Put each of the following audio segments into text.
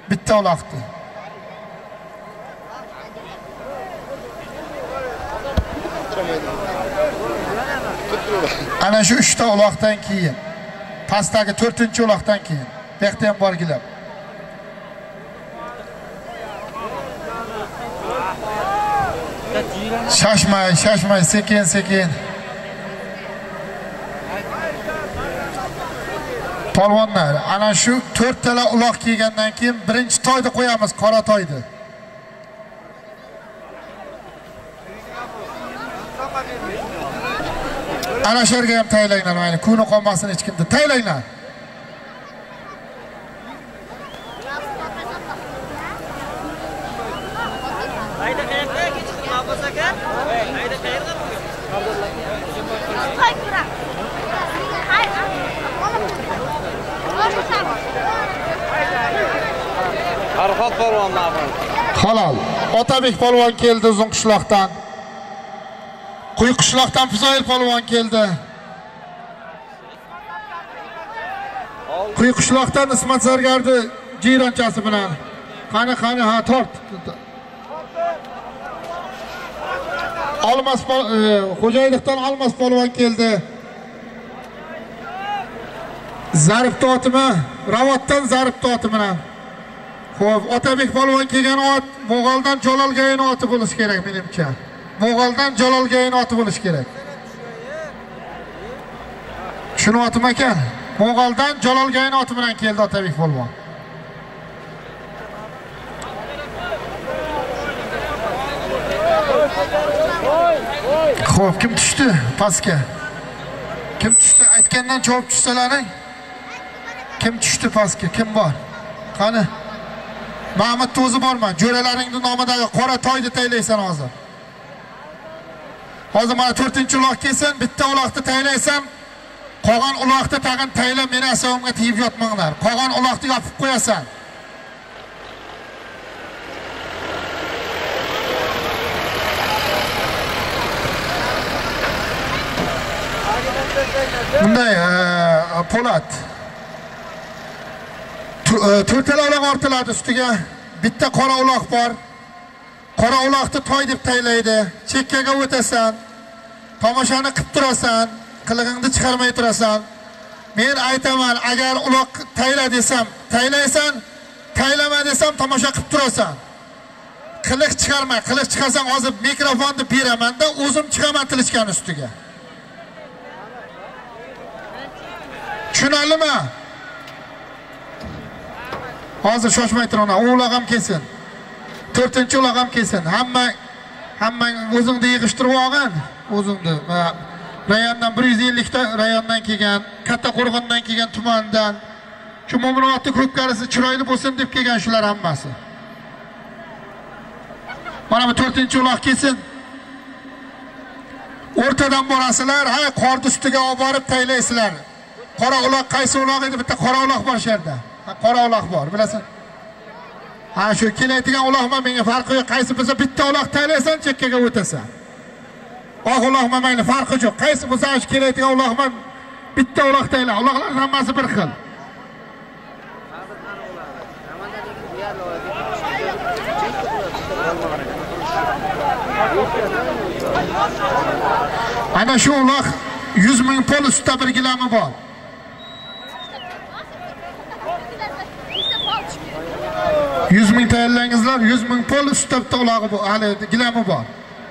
bitta uloqni. Ana shu 3 ta uloqdan keyin, pastdagi 4-uloqdan keyin, bu yerda ham borgilar. Şaşmay, sekin. Polvonlar, ana shu 4 tala uloq kiygandan keyin birinchi toyni qo'yamiz, qora toyni. Ana sherga ham taylanglar, mayli, kuni qolmasin hech kimda. Taylanglar. Hayda qayerga ketishni Abbos aka? Hayda qayerga? Farhod polvon ma'qul. Halol. Otabek polvon keldi Uzunqishloqdan. Quyuqishloqdan Fuzoil polvon keldi. Quyuqishloqdan Ismat Zargardi jiyronchasi bilan. Qani, ha, tort. Almas Xo'jayliqdan Almas polvon keldi. Zarib totimi, Ravotdan zarib totimi bilan. Xo'p, Otabek polvon kelgan ot Mo'g'oldan Jalolgayin oti bo'lish kerak menimcha. Mo'g'oldan Jalolgayin oti bo'lish kerak. Shuni otim ekan. Mo'g'oldan Jalolgayin oti bilan keldi Otabek polvon. Xo'p, kim tushdi pastga? Kim tushdi? Aytgandan javob tushsalaring. Kim tushdi pastga? Kim bor? Qani? Mahmud o'zi borman. Jo'ralaringning nomidagi qora toyni taylaysan hozir. Hozir mana 4-uloq kelsin, bitta uloqni taylaysan. Qolgan uloqni tag'in taylab meni asabimga tegib yotmanglar. Qolgan uloqni yopib qo'yasan. Bunday Po'lat. 4 tala uloq ortiladi ustiga. Bitta qora uloq bor. Qora uloqni toy deb taylaydi. Chekkaga o'tasan. Tomoshani qilib turasan. Qilig'ingni chiqarmay turasan. Men aytaman, agar uloq tayla desam, taylaysan, taylama desam tomosha qilib turasan. Qilig chiqarma, qilig chiqarsang hozir mikrofonni beraman-da, o'zim chiqaman tilishgan ustiga. Tushunarlimi? Hozir shoshmay turinglar. Uloq ham kelsin. 4-uloq ham kelsin. Hammang o'zingni yig'ishtirib olgan, o'zingni. Rayondan 150 ta rayondan kelgan, Katta Qo'rg'ondan kelgan tumandan. Shu Mo'minobodning ko'pkarisi chiroyli bo'lsin deb kelgan shular hammasi. Mana bu 4-uloq kelsin. O'rtadan borasizlar, ha, qorni ustiga olib borib taylaysizlar. Qora uloq qaysi uloq edi? Bitta qora uloq bor sherda. Qora uloq bor, bilasan? Ha, shu kelaydigan uloqma menga farqi yo'q. Qaysi bo'lsa bitta uloq taylaysan, chekkaga o'tasan. Oq uloqma mayli, farqi yo'q. Qaysi bo'lsa shu kelaydigan uloqma bitta uloq tayla. Uloqlar hammasi bir xil. Ana shu uloq 100 ming pul ustida bir gilami bor. 100 ming tayyorlangizlar, 100 ming pul ustida bitta ulog'i bor, hali gilami bor.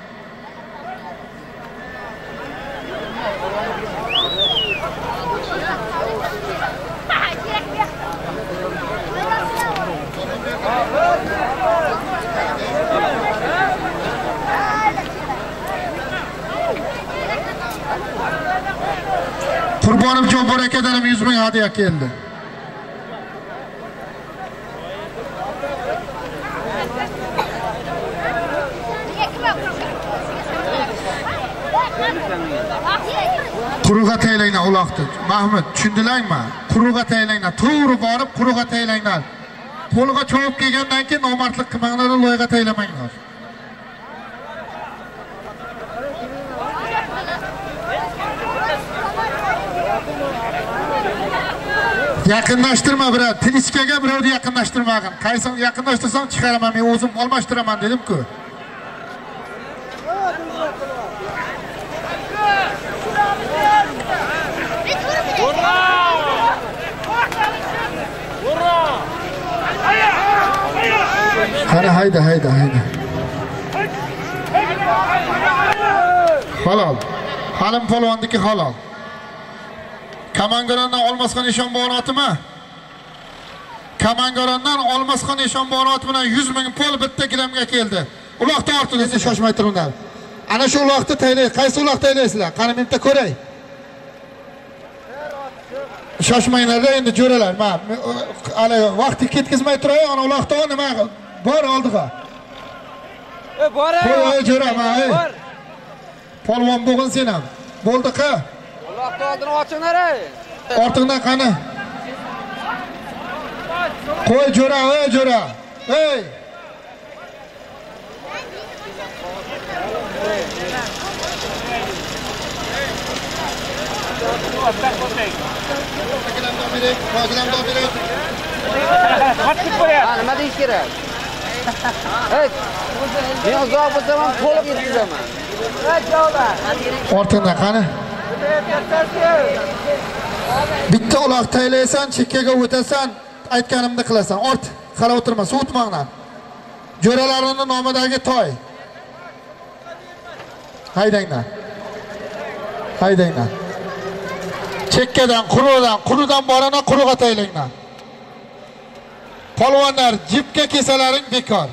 Qurbonimjon Borakadan 100 ming hadiya keldi. Quruqqa taylanglar uloqni. Mahmud, tushundilarmi? Quruqqa taylanglar, to'g'ri borib quruqqa taylanglar. Qo'lga cho'p kelgandan keyin nomardlik qilmanglar, loyga taylamanglar. Yaqinlashtirma birat. Tilichkaga birovni yaqinlashtirmagin. Qaysini yaqinlashtirsam chiqaraman, men o'zim almashtiraman dedim-ku. Qani hayda. Halol. Halim polvonniki halol. Kamangarondan Olmosxon Eshonboyni otimi? Kamangarondan Olmosxon Eshonboyni bilan 100 ming pol bitta gramga keldi. Uloqda ortida siz shoshmay turinglar. Ana shu uloqda taylay, qaysi uloqda taylaysizlar? Qani men bitta ko'ray. Shoshmanglar endi jo'ralar. Men hali vaqtni ketkizmay turay, ana uloqda nima bor oldiga. Bor. Qo'y jo'ra, men. Polvon bo'g'in sen ham. Bo'ldi-qa? Uloqda oldini ochinglar. Ortingdan qani? Qo'y jo'ra, jo'ra. Ey! Nima deyish kerak? Hey! Men uzoq bo'lsam ham to'liq yetkazaman. Ortingdan qani? Bitta uloq taylaysan, chekkaga o'tasan, aytganimni qilasan. Ort, qarab o'tirma, suvutmanglar. Jo'ralarining nomidagi toy. Haydanglar. Chekkadan, qurudan borana quruga taylanglar. Polvonlar, jipga kesalaring bekor.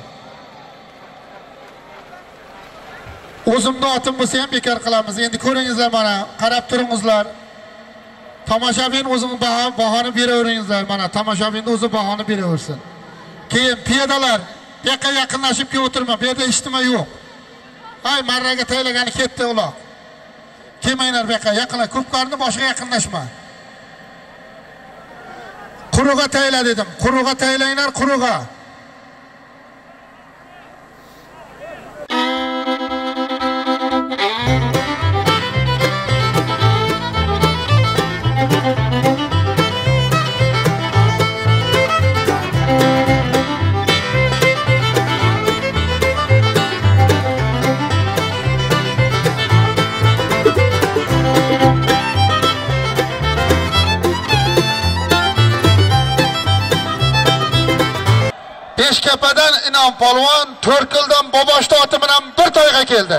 O'zimni otim bo'lsa ham bekor qilamiz. Endi ko'ringizlar mana, qarab turingizlar. Tomoshabin o'zining bahoni beraveringizlar. Mana tomoshabinning o'zi bahoni beraversin. Keyin piyodalar, bu yoqqa yaqinlashib kelib o'tirma. Bu yerda eshitma yo'q. Hay, marraga taylagani ketdi uloq. Kelmanglar bu yoqqa, yaqinlar, ko'pkarni boshiga yaqinlashma. Quruga tayla dedim. Quruga taylanglar, quruga. Beshkapadan Inom polvon, To'rkildan Boboshta oti bilan bir to'yga keldi.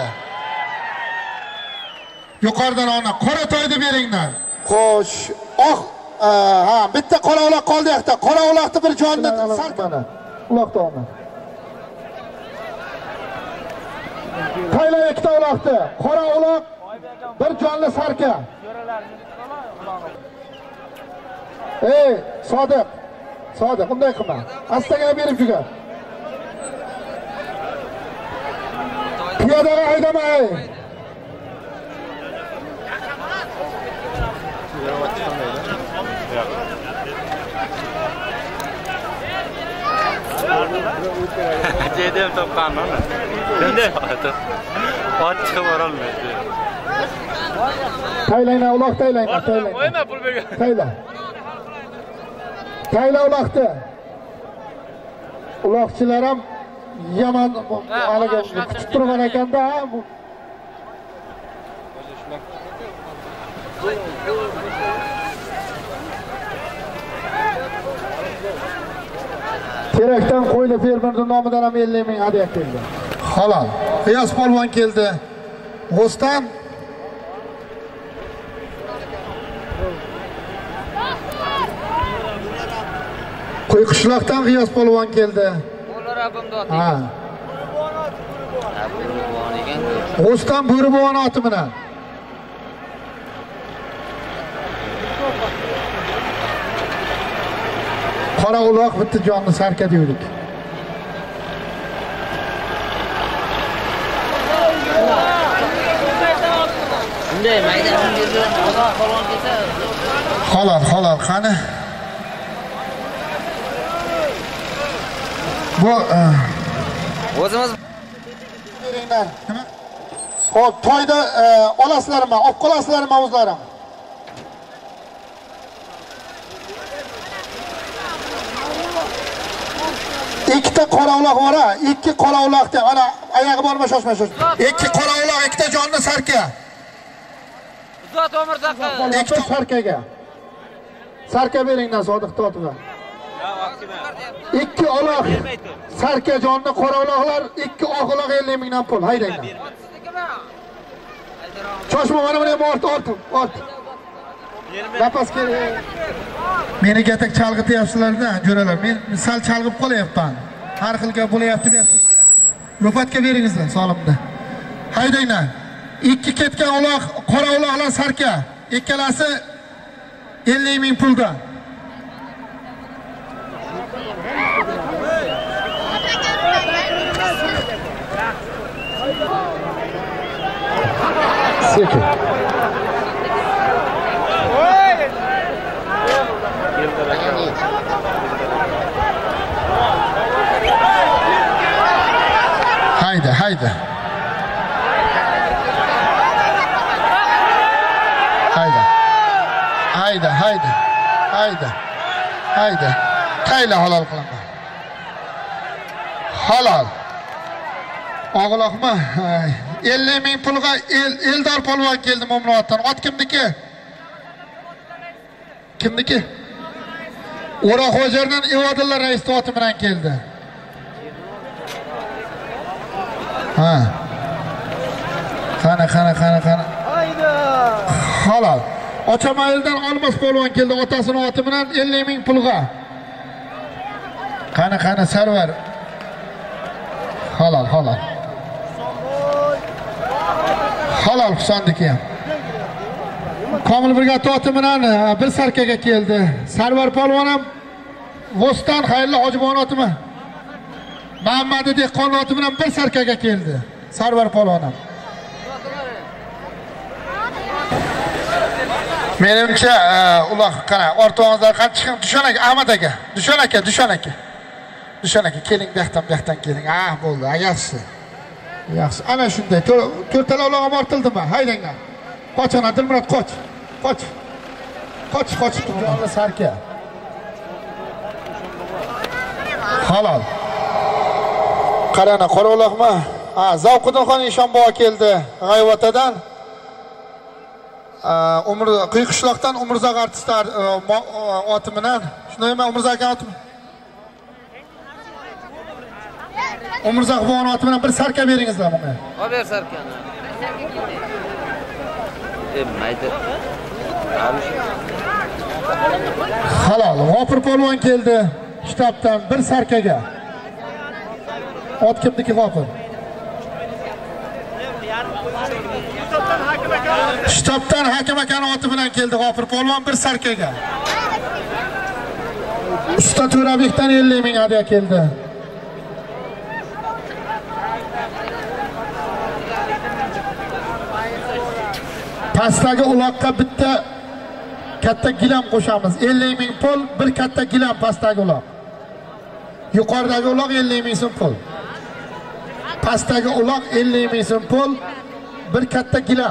Yuqoridan ona qora to'yni beringlar. Xo'sh, ha, bitta qora uloq qoldi yoqda. Qora uloqni bir jonni sarkana. Uloqda ona. Qayla ikkita uloqni. Qora uloq bir jonni sarka. Ey, Sodiq, unday qilma. Astagina berib jugar. Piyodaga haydamay. Dedim topqanmi? Bunday oti. Ot chiqib borolmaydi. Taylanglar, uloq taylanglar. O'yna pul bergan. Tayla uloqni. Uloqchilar ham yomon haliga kutib turgan ekanda. Terakdan qo'yli fermerning nomidan ham 50 ming hadiya keldi. Halol. G'iyos polvon keldi. G'ostan Qo'yqishloqdan G'iyos polvon keldi. Ular abimda oti. Ha. G'ostan Bo'ribon oti bilan. Qora uloq bitta jonni sarka deydik. Bunday mayda yerdan uzoq polvon kelsa. Halol, qani? Bu O'zimiz beringlar. Nima? Xo'p, to'yda olasizlarmi? Olib qolasizlarmi o'zlaring? Ikkita qora uloq bor ha, ikki qora uloqda ana oyog'i borma shoshma. Ikki qora uloq, ikkita jonni sarka. Uzat Omirzaqa. Ikkita sarkaga. Sarka beringdan Sodiq Totuga. Ikki uloq sarka jonni qora uloqlar, ikki oq uloq 50 mingdan pul. Haydanglar. Shoshma, mana buni ort. Lapas kerak. Meni gatak chalg'ityapsizlar-da, jo'ralar. Men sal chalg'ib qolyapman. Har xil gap bo'layapti bu yerda. Ro'fatga beringizlar solimda. Haydanglar. Ikki ketgan uloq, qora uloqlar sarka. Ikkalasi 50 ming puldan. Sekin. Haydi. Haydi. Tayla halol qilaman. Halol. Og'loqma. 50 ming pulga Eldor polvon keldi Mo'mrovatdan. Ot kimniki? Kimniki? O'raxo'jardan Evodillar rais oti bilan keldi. Ha. Qani. Hayda. Halol. Ochamayildan Olmos polvon keldi otasining oti bilan 50 ming pulga. Qani Sarvar. Halol. Halol Husondiki ham. Komil brigad oti bilan bir sarkaga keldi. Sarvar polvon ham G'ostan Xayrli Hojibon otimi? Muhammad Dehqon oti bilan bir sarkaga keldi. Sarvar polvon ham. Menimcha uloq qara, o'rtog'ingizlar qancha Dushon aka, Ahmad aka, Dushon aka, keling bu yoqdan keling. Bo'ldi, yaxshi. Yaxshi. Ana shunday. To'rtala uloq ham ortildimi? Haydanglar. Qochana Dilmurod, qoch. Qoch. Jonni sarka. Halol. Qarana, qora uloqmi? Zavqiddinxon Eshonboy keldi G'ayvatadan. Qiyqishloqdan Umrzoq artistlar oti bilan. Shundaymi Umrzoq aka otimi? Umrzoq bo'g'on oti bilan bir sarka beringizlar bunga. Ber sarkani. Mayda. Halol. G'ofir polvon keldi shtabdan bir sarkaga. Ot kimniki G'ofir? Shtabdan Hakim akaning oti bilan keldi G'ofir polvon bir sarkaga. Usta To'rabekdan 50 ming hadya keldi. Pastdagi uloqqa bitta katta gilam qo'shamiz. 50 ming pul, bir katta gilam pastdagi uloq. Yuqoridagi uloq 50 ming so'm pul. Pastdagi uloq 50 ming so'm pul, bir katta gilam.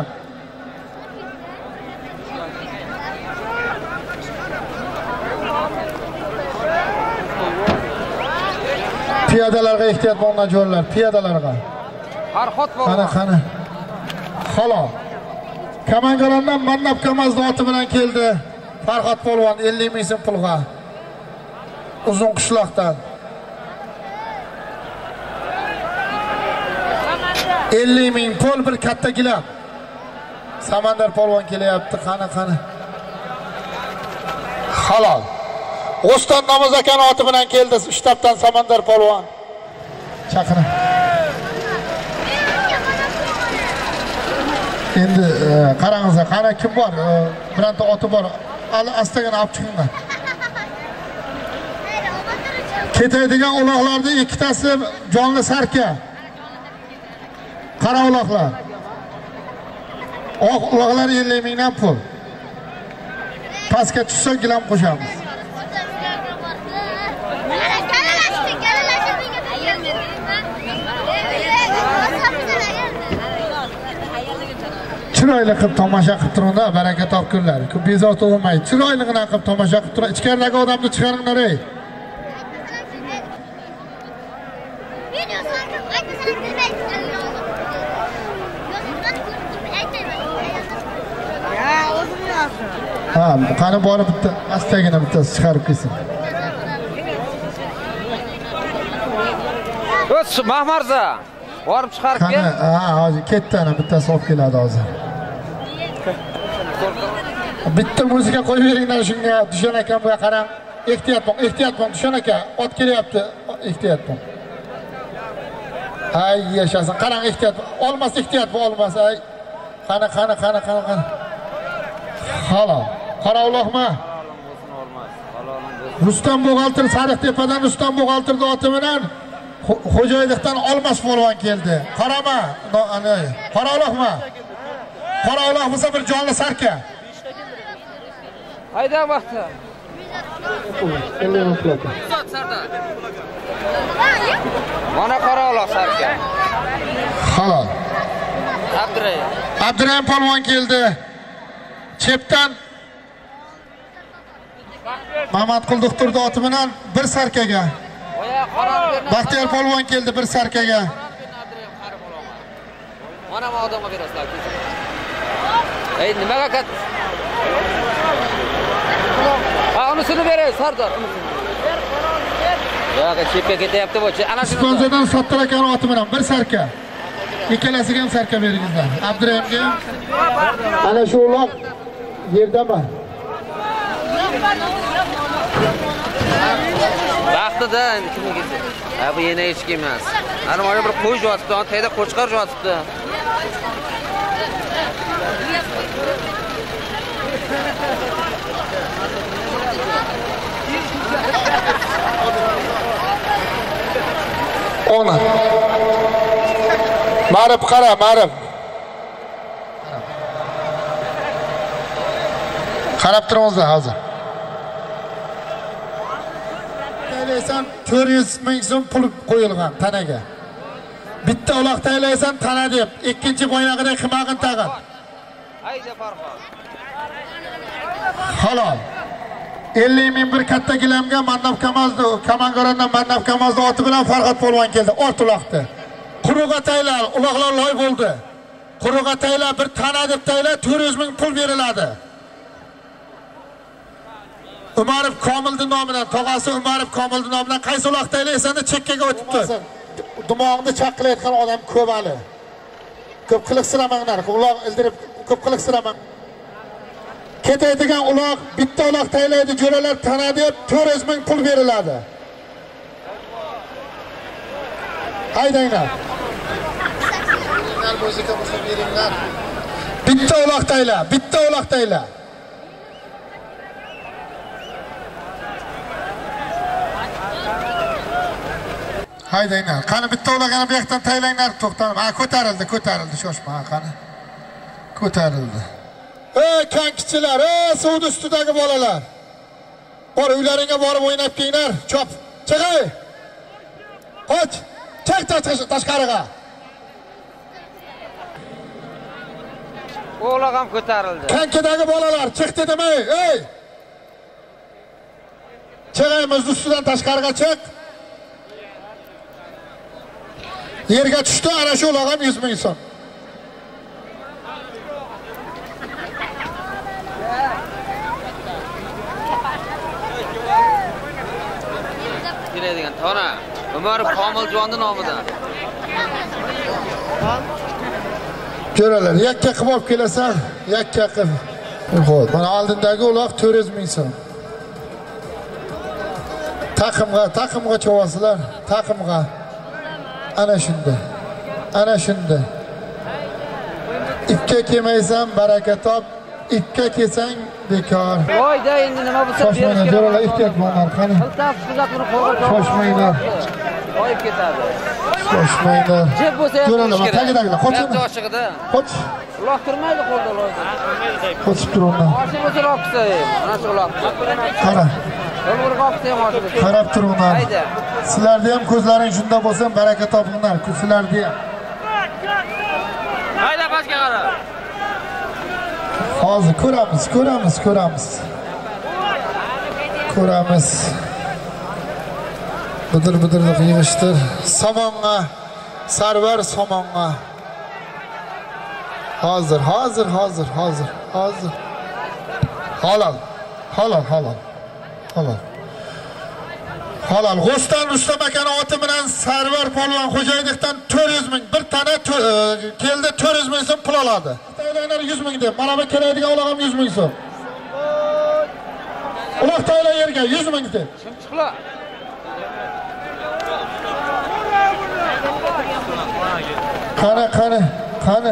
Piyodalarga ehtiyot bo'lgan jo'rlar, piyodalarga. Farhod bo'lgan. Qani. Halol. Kamangarondan Mannab Kamazning oti bilan keldi. Farhod polvon 50 ming so'm pulga. Uzun qishloqdan. 50 ming pul, bir katta gilam. Samandar polvon kelyapti. Qani. Halol. O'ston Namoz akaning oti bilan keldi shtabdan Samandar polvon. Chaqiring. Endi qarangizlar, qana kim bor? Bironta oti bor. Astagina olib chiqinglar. Ketaydigan uloqlarning ikkitasi jonli sarka. Qara uloqlar. Oq uloqlar 50 mingdan pul. Pastga tushsa gilam qo'shamiz. Chiroyli qilib tomosha qilib turingda, baraka topkunlar. Ko'p bezovta bo'lmaydi. Chiroyligina qilib tomosha qilib turing. Ichkaridagi odamni chiqaringlar ey. Ha, qani borib bitta astagina bittasi chiqarib kelsin. O'z Mahmarza, borib chiqarib Qani, kel. ha, hozir ketdi ana bittasi olib keladi hozir. Bitta muzika qo'yib beringlar shunga, Dushon akamga qarang. Ehtiyot bo'ling, Dushon aka, ot kelyapti. Ehtiyot bo'ling. Ay, yashasin. Qarang, ehtiyot. Olmas, ehtiyot bo'l, olmas. Ay. Qani. Halol. Qorovloqmi? Rustam Buxgalter Sariqtepadan Rustam Buxgalterni oti bilan Xo'jayliqdan Olmas polvon keldi. Qarama, ana. Qorovloqmi? Qorovloq bo'lsa bir jonli sarka. Hayda vaqti. Mana Qorovloq sarka. Halol. Abdurayim polvon keldi. Chepdan Mamat Qulduqturdi oti bilan bir sarkaga. Baxtiyor polvon keldi bir sarkaga. Mana bu odamga berasizlar. Ey, nimaga kat? Ha, unisini beray, Sardor, unisini. Yo'q, chepga ketyapti bu. Ana shuni. Sponsordan Sattor akaning oti bilan bir sarka. Ikkalasiga ham sarka beringizlar. Abdurayimga ana shu uloq yerdaman. Vaqtida kimga ketdi? Ha, bu yana hech kim emas. Ana mana bir qo'y yotibdi, tayda qo'chqar yotibdi. Ona. Marib qara, marib. Qarab turingizlar hozir. Taylaysan 400 ming so'm pul qo'yilgan tanaga. Bitta uloq taylaysan tana deb, ikkinchi boyag'ida qimag'in tag'in. Hayda Farxon. Halol. 50 ming bir katta gilamga Mannab Kamazdi, Kamangorandan Mannab Kamazdi oti bilan Farhod polvon keldi. Ot uloqdi. Quruqqa taylar, uloqlar loy bo'ldi. Quruqqa taylar bir tana deb taylar 400 ming pul beriladi. Umarov Komilning nomidan, tog'asi Umarov Komilning nomidan qaysi uloq taylaysanda chekkaga o'tibdi. Dimog'ini chaqqilayotgan odam ko'p hali. Ko'p qiliqsiramanglar, uloq ildirib ko'p qiliqsiramang. Ketaydigan uloq, bitta uloq taylaydi, jo'ralar tana deb 400 ming pul beriladi. Haydanglar. Muzika bo'lsa beringlar. Bitta uloq tayla, bitta uloq tayla. Haydanglar. Qani bitta uloq yana bu yoqdan taylanglar, to'xtanib. Ha, ko'tarildi, shoshma, qani. Ko'tarildi. Ey kankichilar, ey suv ustidagi bolalar. Bor uylaringga borib o'ynab kelinglar. Chop. Chiqay. Qoch. Chiq tashqariga. Uloq ham ko'tarildi. Kankidagi bolalar, chiq dedimmi? Ey! Chiqaymiz ustidan tashqariga chiq. Yerga tushdi, ana shu uloq ham 100 ming so'm. Keladigan tona Umarov Komiljonning nomidan. Ko'ralar, yakka qilib olib kelasan, yakka qilib. Xo'p, mana oldindagi uloq 400 ming so'm. Taqimga chavasizlar, taqimga. Ana shunda. Ipga kelmaysan, baraka top. Ipga kelsang bekor. Voyda endi nima bo'lsa berish kerak. Jo'ralar ehtiyot bo'linglar, qani. Shoshmanglar. Oyib ketadi. Shoshmanglar. Jeb bo'lsa ham jo'ralar, tagidagilar, qoching. Ochig'ida. Qoch. Uloq turmaydi qo'lda loyda. Qochib turinglar. Oshib bo'lsa roqsa, mana shu uloq. Qara. Umr qoqsa ham oshib. Qarab turinglar. Hayda. Sizlarda ham ko'zlaring shunda bo'lsa, baraka topinglar. Sizlarda ham. Hayda pastga qara. Hozir ko'ramiz. Bidir yig'ishtir. Somonga, Sarvar somonga. Hozir. Halal. G'ostan Rustam akani oti bilan Sarvar polvon Xo'jayevdan 400 ming bir tane keldi 400 ming so'm pul oladi. Taylanlar 100 ming deb. Mana bu kelaydigan olag'am 100 ming so'm. Uloq taylar yerga 100 ming deb. Chimchiqlar. Qani.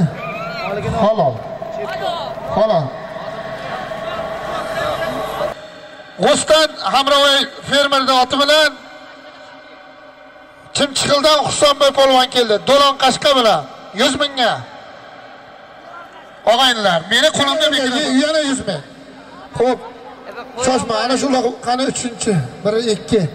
Halal. G'ostan Hamrovoy fermerning oti bilan Chimchiqildan Husanboy polvon keldi. Do'lon qashqa bilan 100 mingga. Og'aynilar, meni qo'limda yana 100 ming. Xo'p. Shoshma, ana shular qani 3-chi. 1 2.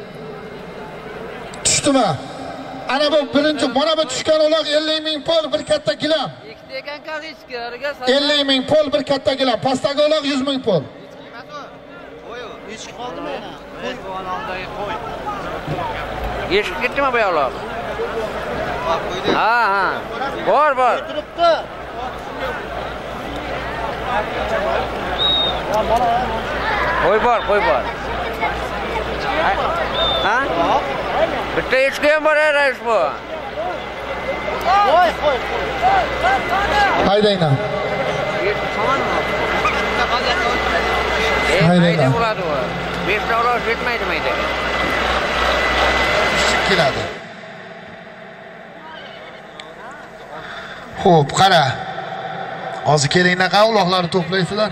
Tushdimi? Ana bu birinchi, mana bu tushgan uloq 50 ming pul bir katta gilam. Ikkita ekan qazishga. 50 ming pul bir katta gilam. Pastdagi uloq 100 ming pul. Eshik qoldimi yana? Qo'y. Eshik ketdimi bu yoqlar? Ha. Bor. Turibdi. Qo'y bor. Ha? Bitta eshik ham bor rais bu. Qo'y. Haydayna. Hayda bo'ladi u. 5 dollar yetmaydi. Keladi. Xo'p, qara. Hozir kelinglar, qani uloqlarni to'playsizlar.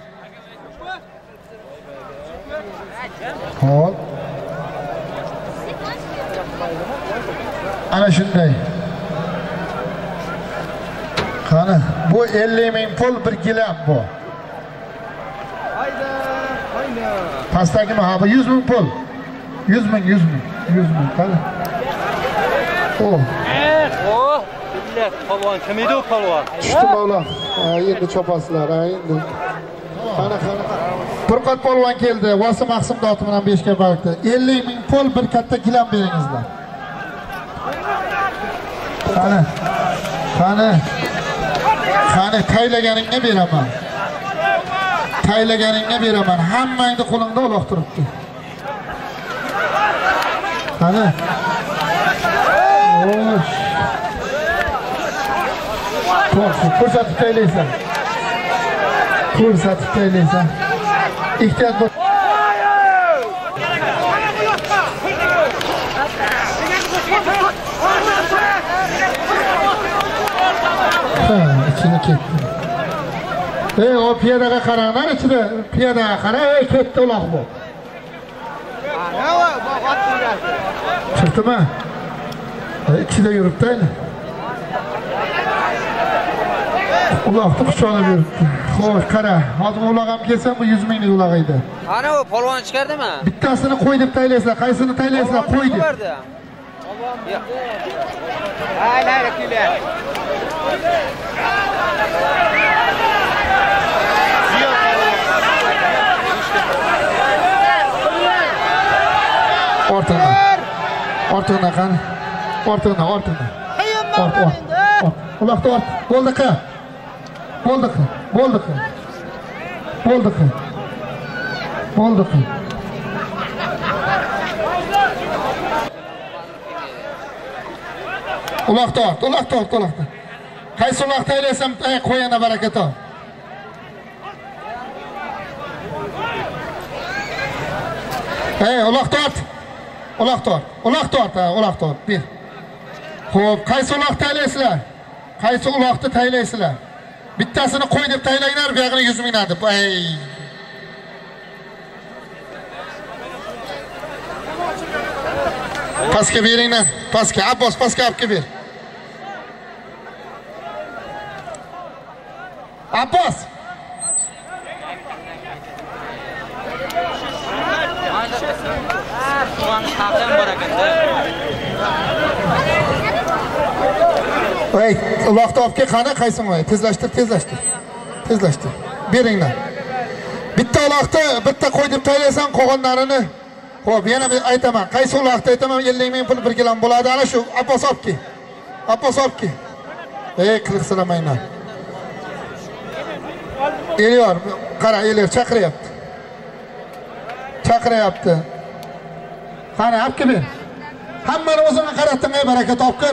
Xo'p. Ana shunday. Qani, bu 50 ming pul bir gilam bu. Pastdagi mahaba 100 ming pul. 100 ming. Qani. Billah, polvon, kim edi u polvon? Tushdim ola. Endi chopasizlar, endi. Qani. Furqat polvon keldi. Vosi Maqsim doti bilan 5 ga barqdi. 50 ming pul bir katta gilam beringizlar. Qani taylaganingga beraman. Hammangni qo'lingda uloq turibdi. Qani. Ko'rsatib taylaysan. Ehtiyot bo'l. İçine ketdi. O piyodaga qaranglar, ichida piyodaga qara, ketdi uloq bu. Chiqdimi? İchida yuribdi. Uloqni quchoqlab yuribdi. Xo'sh, qara, hozir uloq ham kelsa bu 100 minglik uloq edi. Ana u polvon chiqardimi? Bittasini qo'y deb taylaysizlar, qaysini taylaysizlar, qo'y deb. Hayır, kelar. Ortig'ina qani. Ortig'ina. Uloqni ort. Bo'ldi. Uloqni ort. Qaysi uloqni taylaysam, qo'yana barakat ol. Uloqni ort. Bir. Xo'p, qaysi uloqni taylaysizlar? Bittasini qo'y deb taylanglar, bu yog'ini 100 mingdan deb. Pastga beringlar. Abbos, pastga olib ber. Abbos. Uloqni olib kel, qani, qaysin voy? Tezlashtir. Beringlar. Bitta uloqni bitta qo'y deb taylaysan, qolganlarini Xo'p, yana bir aytaman. Qaysi vaqtda aytaman, 50 ming pul bir gilam bo'ladi. Ana shu Abbos olibki. Abbos olibki. Qiliqsilamayman. Eliyor, qara, Eliyor chaqiryapti. Chaqiryapti. Qara, olib kel. Hammani o'zini qaratding, baraka topqir.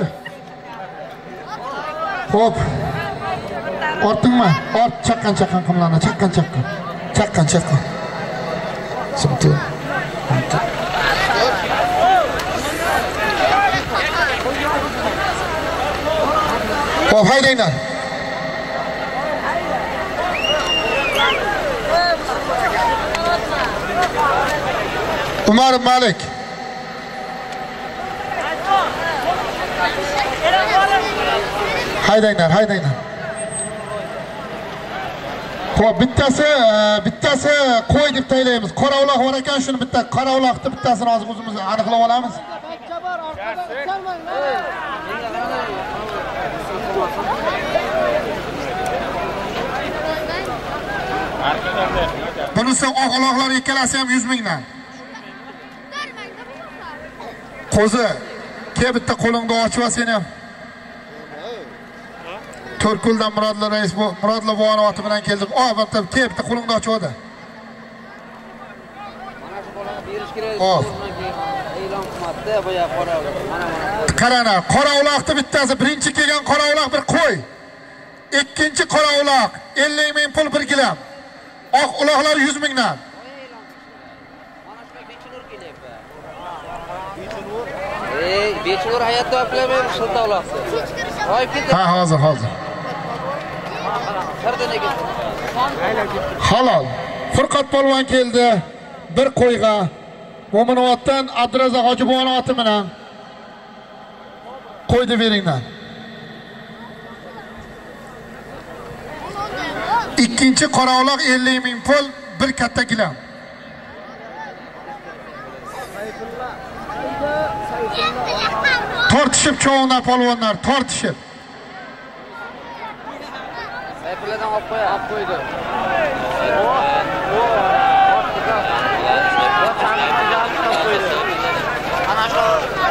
Xo'p. Ortingmi? Ort chaqqan qimlarni, chaqqan. Sumtu. Xo'p, haydanglar. Umar Malik. Haydanglar. Xo'p, bittasi qo'y deb taylaymiz. Qora uloq bor ekan, shuni bitta qora uloqni bittasini hozir o'zimiz aniqlab olamiz. Bunisi oq uloqlar ikkalasi ham 100 mingdan. Qo'zi, ke bitta qo'lingni ochib ol sen ham. To'rkuldan Murodli rais bu, Murodli buvani oti bilan keldik. Bitta ke bitta qo'lingni ochib ol. Mana shu bolani berish kerak. E'lon qilmoqda boya qora. Mana. Qarana, qora uloqni bittasi birinchi kelgan qora uloq bir qo'y. Ikkinchi qora uloq 50 ming pul bir gilam. Oq uloqlar 100 mingdan. Mana shu Bechinur kelyapti. Bechinur hayotda oplamaymiz shilta uloqsi. Oyib ketdi. Ha, hozir. Halol. Furqat polvon keldi. Bir qo'yga. Mo'minovatdan Abdurazzoq Hojibovon oti bilan qo'ydi beringlar. Ikkinchi qora uloq 50 ming pul, bir katta gilam. Tortishib cho'g'lar polvonlar, tortishib. Sayfuladan olib qo'ydi. Ana shu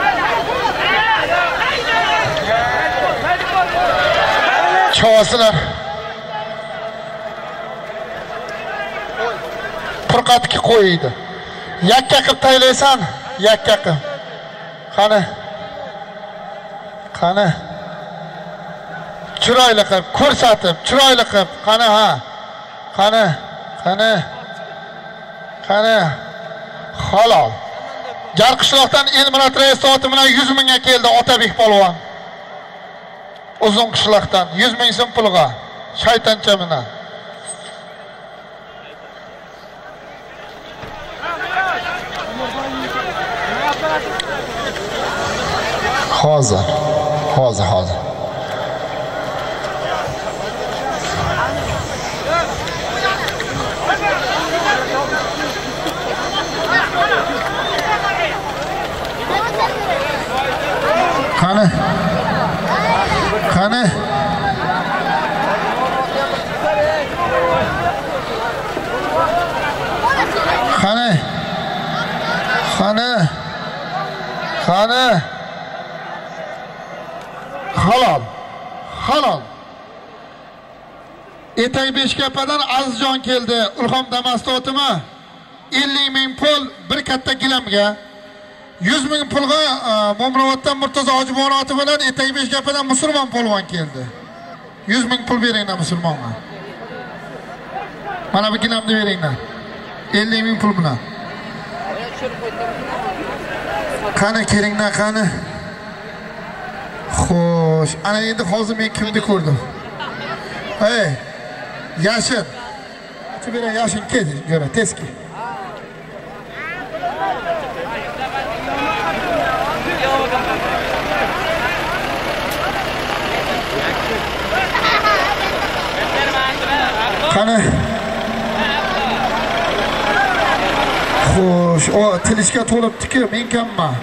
Çoğasılar. Furqatki qo'ydi. Yakka qilib taylaysan, yakka qilib. Qani. Chiroyli qilib, ko'rsatib, chiroyli qilib. Qani ha. Qani. Halol. Jarqishloqdan Elmurat rais oti bilan 100 mingga keldi Otabek polvon. Uzun qishloqdan 100 ming so'm pulga shaytoncha bilan. Hozir. Qani. Halol. Etay Beshkapadan Azizjon keldi. Ulg'om Damastotimi 50 ming pul bir katta gilamga. 100 ming pulga Mo'minovatdan Murtazo Hojibovon oti bilan Etay Beshkapadan musulmon polvon keldi. 100 ming pul beringlar musulmonga. Mana bu gilamni beringlar. 50 ming pul bilan. Qani kelinglar, qani. Xo'sh, ana endi hozir men kimni ko'rdim? Hey, Yashin. Chibira Yashin kel, ko'ra, tez kel. Qani. Xo'sh, o tilishga to'libdi-ku, men kamman.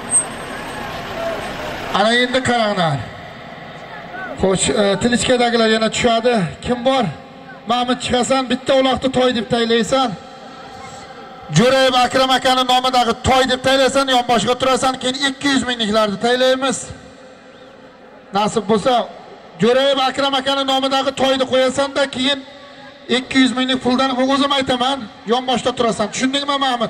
Ana endi qaranglar. Xo'sh, tilishkadagilar yana tushadi. Kim bor? Mahmud chiqasan, bitta uloqni to'y deb taylaysan. Jo'rayev Akram akaning nomidagi to'y deb taylaysan, yonboshga turasan, keyin 200 mingliklarni taylaymiz. Nasib bo'lsa, Jo'rayev Akram akaning nomidagi to'yni qo'yasan-da, keyin 200 minglik puldan o'zim aytaman, yonboshda turasan. Tushundingmi, Mahmud?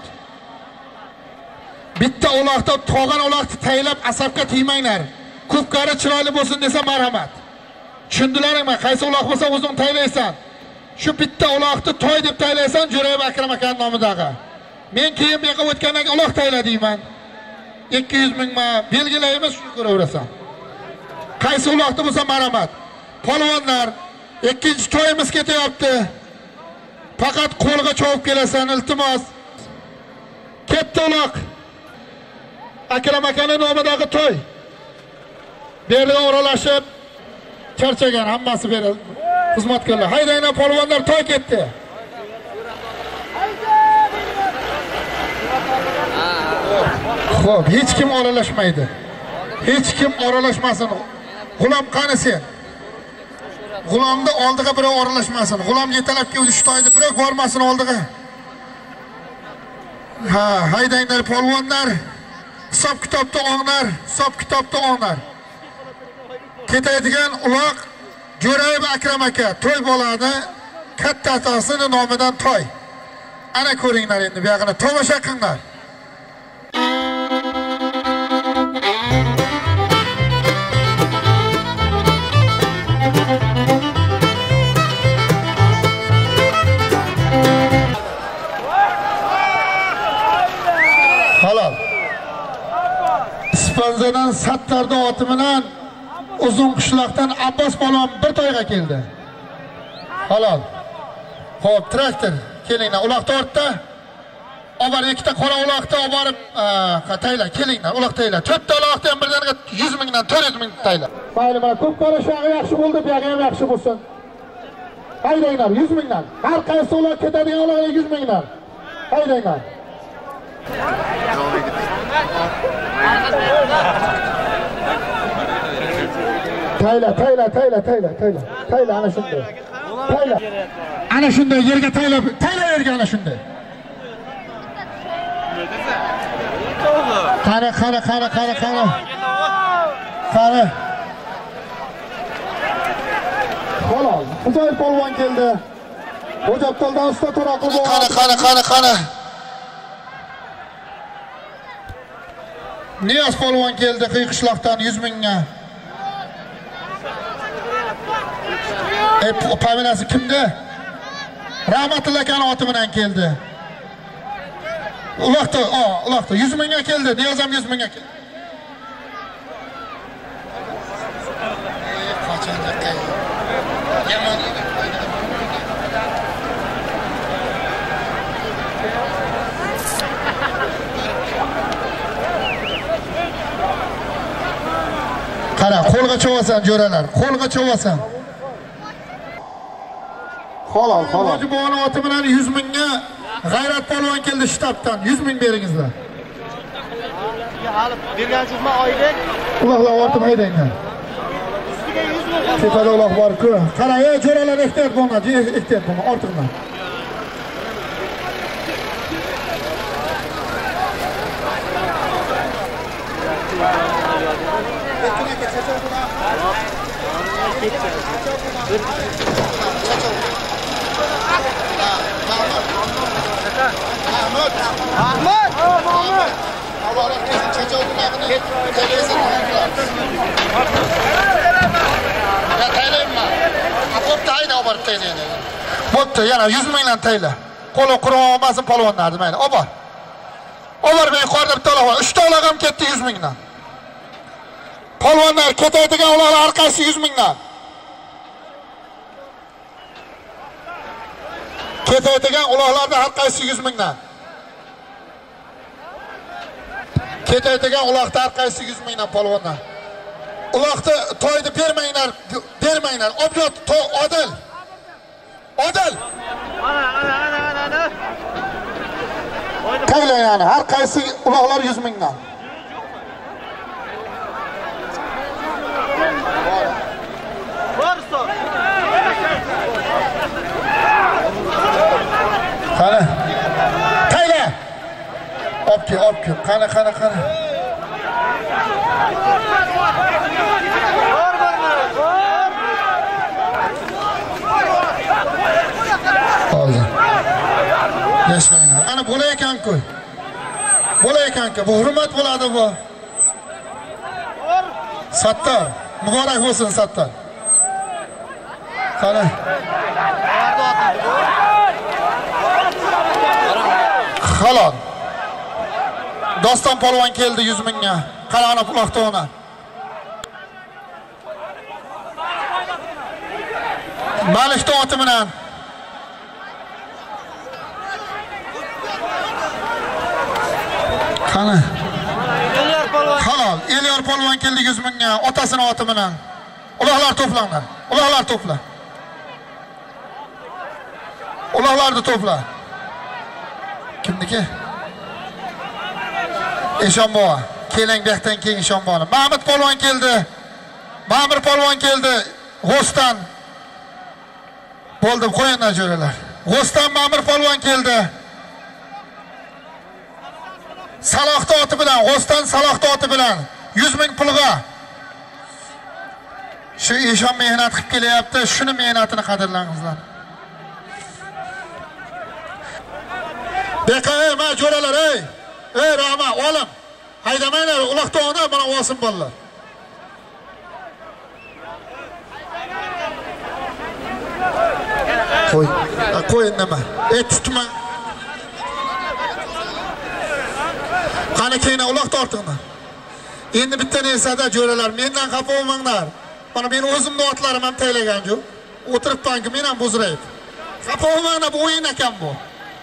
Bitta uloqda tog'an uloqni taylab asabga tegmanglar. Ko'pkari chiroyli bo'lsin desa marhamat. Tushundilaringmi? Qaysi uloq bo'lsa o'zing taylaysan. Shu bitta uloqni to'y deb taylaysan, Jo'rayev Akram akaning nomidagi. Men keyin bu yoqqa o'tgandan keyin uloq tayladiyman. 200 mingma belgilaymiz, shuni ko'raverasan. Qaysi uloqda bo'lsa marhamat. Polvonlar, ikkinchi to'yimiz ketyapti. Faqat qo'lga chovib kelasan, iltimos. Katta uloq. Akram akaning nomidagi to'y. Berga o'ralashib charchagan hammasi beradi. Xizmatkorlar, haydanglar polvonlar, to'y ketdi. Xo'p, hech kim oralashmaydi. Hech kim oralashmasin. G'ulom qani sen? G'ulomni oldiga birov oralashmasin. G'ulom yetalab keldi shu to'yda birov bormasin oldiga. Ha, haydanglar polvonlar. Hisob kitobda o'nglar, hisob kitobda o'nglar. Ketadigan uloq Jo'rayev Akram aka to'y bo'ladi. Katta atasining nomidan to'y. Ana ko'ringlar endi bu yoqni tomosha qilinglar. Halol. Ispanzadan Sattarda oti bilan uzun qishloqdan Abbos polvon bir to'yga keldi. Halol. Xo'p, traktor kelinglar, uloq tortda. Obar ikkita qora uloqni olib borib, tayla, kelinglar, uloq tayla. To'rtta uloqni ham birdaniga 100 mingdan 400 ming tayla. Mayli, mana ko'p qora shog'i yaxshi bo'ldi, bu yoqi ham yaxshi bo'lsin. Haydanglar 100 mingdan. Har qaysi uloq ketadigan uloqga 100 mingdan. Haydanglar. Tayla ana shunday. Tayla. Ana shunday yerga tayla yerga ana shunday. Qara. Xo'p, Xudoy polvon keldi. Xo'jabtoldan usta To'raqul bo'ldi. Qara. Niyoz polvon keldi qishloqdan 100 mingga. Familiyasi kimdi? Rahmatulloh akaning oti bilan keldi. Uloqda 100 mingga keldi. Niyoz ham 100 mingga keldi. Qara, qo'lga chovasan jo'ralar, qo'lga chovasan. Halol. Hoji boboning oti bilan 100 mingga G'ayrat polvon keldi shtabdan. 100 ming beringizlar. Hali bergansizmi oylik? Uloqlar ortib haydanglar. Ustiga 100 ming. Tepada uloq bor-ku. Qara, jo'ralar ehtiyot bo'linglar, ehtiyot bo'linglar, ortinglar. Mahmud. Avvalroq chechovlarni taylaysan. Ya taylayman. Bo'pti, hayda olib taylaydi. Bo'pti, yana 100 mingdan tayla. Qo'li quruq olmasin polvonlarni, mayli. Obor. Men yuqorida bitta uloq bor. 3 ta uloq ham ketdi 100 mingdan. Polvonlar ketadigan uloqlar har qaysi 100 mingdan. Ketadigan uloqlarda har qaysi 100 mingdan. Ketadigan uloqda har qaysi 100 mingdan polvonlar. Uloqni to'yni bermanglar. Objot Odil. Ana. Qayla yani, har qaysi uloqlar 100 mingdan. Qani. Tayla. Yaşayınlar. Ana bo'la ekan-ku. Bo'la ekan-ku. Bu hurmat bo'ladi bu. Sattar, muborak bo'lsin Sattar. Qani. Halol. Doston polvon keldi 100 mingga. Qarana uloqda ona. Malikda oti bilan. Qani. Halol. Elyor polvon keldi 100 mingga. Otasini oti bilan. Uloqlar to'planglar. Uloqlar to'pla. Uloqlarni to'pla. Kimniki? Eshonboy. Keling bu yoqdan keyin Eshonboyni. Mahmud polvon keldi. Ma'mur polvon keldi. G'ostan. Bo'ldi, qo'yinglar jo'ralar. G'ostan Ma'mur polvon keldi. Saloqda oti bilan, G'ostan Saloqda oti bilan 100 ming pulga. Shu Eshon mehnat qilib kelyapti, shuni mehnatini qadrlangizlar. Bekay, ma jo'ralar, ey. Ey Rahma, olim. Haydamanglar, uloqda ona mana olsin bolalar. Qo'y nima? Tutma. Qani keyin uloq tortinglar. Endi bitta narsada jo'ralar, mendan xafa bo'lmanglar. Mana men o'zimning otlarim ham taylagan-ku. O'tiribman-ku, men ham buzrayib. Xafa bo'lmanglar, bu o'yin ekan bu.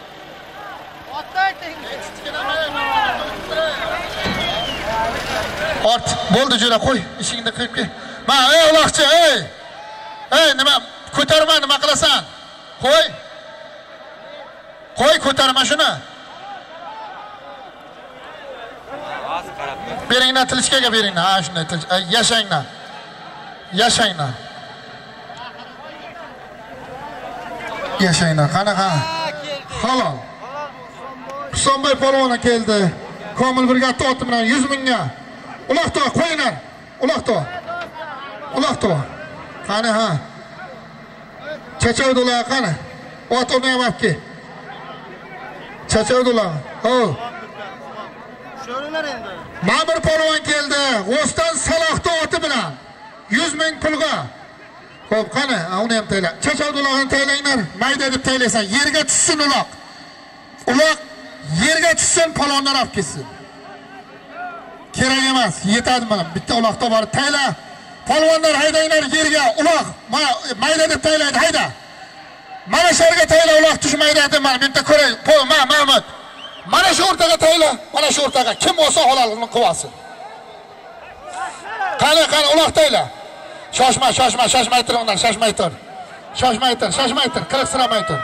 Ort, bo'ldi jo'ra, qo'y, ishingni qilib kel. Ma, ey uloqchi, ey. Ey, nima ko'tarma, nima qilasan? Qo'y. Qo'y, ko'tarma shuni. Beringlar tilishkaga beringlar. Ha, shunday tilish. Yashanglar. Yashanglar. Yashanglar. Qanaqa? Halol. Husanboy polvon keldi. Komil brigadasi oti bilan 100 mingga. Uloqda qo'yinglar. Uloqda. Uloqda. Qani ha? Chachavdular qani? Ot o'ynayapti. Chachavdular. Ho. Sho'rlar endi. Ma'mur polvon keldi. G'ostan Saloqda oti bilan 100 ming pulga. Xo'p, qani? Uni ham tayla. Chachavdularni taylanglar. Mayda deb taylaysan. Yerga tushsin uloq. Uloq yerga tushsin, polvonlar olib ketsin. Kerak emas, yetadi mana. Bitta uloqda bor, tayla. Polvonlar haydanglar yerga, uloq. Mayda deb taylaydi, hayda. Mana shu yerga tayla, uloq tushmaydi deb mana bitta ko'ray. Mahmud. Mana shu o'rtaga tayla, mana shu o'rtaga. Kim olsa haloligini qilsin. Qani, uloq tayla. Shoshmay turinglar, shoshmay tur. Qiliqsiramay tur.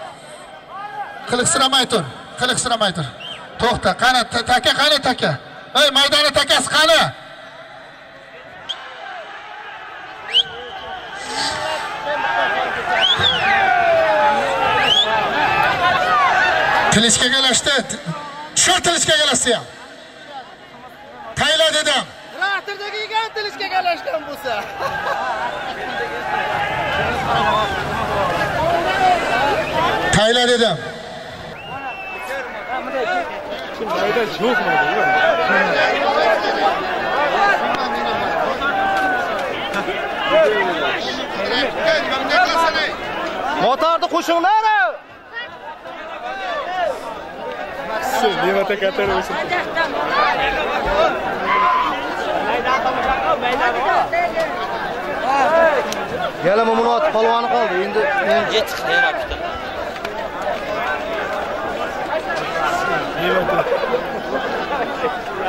Qiliqsiramay tur. To'xta, qani taka. Ey, maydoni takasi qani? Tilishga galashdi. Shu tilishga galashdi ham. Tayla dedim. Traktorda kiygan tilishga galashdan bo'lsa. Tayla dedim. Motorni qo'shinglar. Nima katar o'sha. Yana Mumunot polvoni qoldi. Endi men Yetib berapti. Nima